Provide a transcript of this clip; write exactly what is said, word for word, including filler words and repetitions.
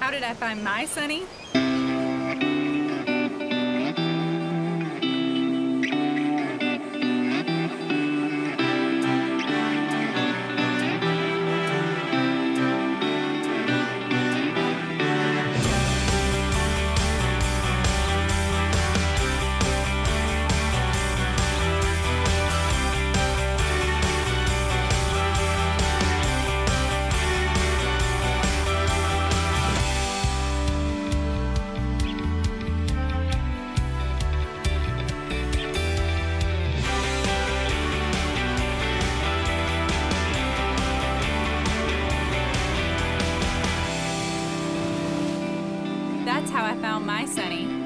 How did I find my Sunny? That's how I found my Sunny.